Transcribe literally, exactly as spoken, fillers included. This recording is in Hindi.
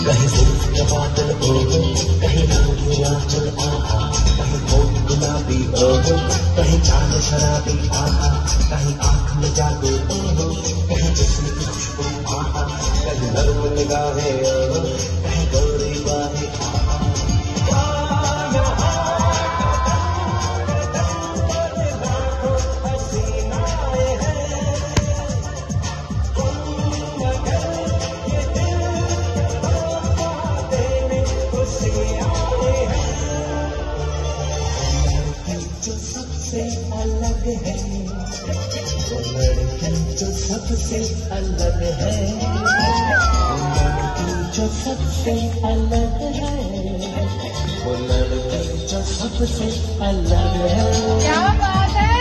कहीं सूरज का बादल ओहो, कहीं रंगी आंचल आहा, कहीं होठ गुलाबी ओहो, कहीं चांद शराबी आहा, कहीं आँख में जादू ओहो, कहीं जिस्म की खुशबू आहा, कहीं नर्म निगाहें ओहो, कहीं गोरी बाहें आहा। अलग है वो लड़की जो सबसे अलग है, वो लड़की जो सबसे अलग है, वो लड़की जो सबसे अलग है। क्या बात है।